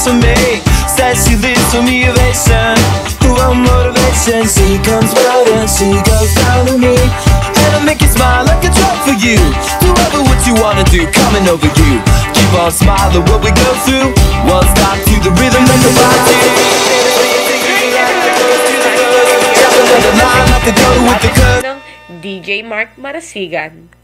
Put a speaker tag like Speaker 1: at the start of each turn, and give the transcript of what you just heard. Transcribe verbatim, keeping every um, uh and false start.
Speaker 1: lives for me. Says she lives for motivation. Who want motivation? She comes right and she goes down to me, and I make you smile like a drug for you. Do ever what you wanna do, coming over you. Keep on smiling what we go through. One stop to the rhythm and the body.
Speaker 2: D J Mark Marasigan.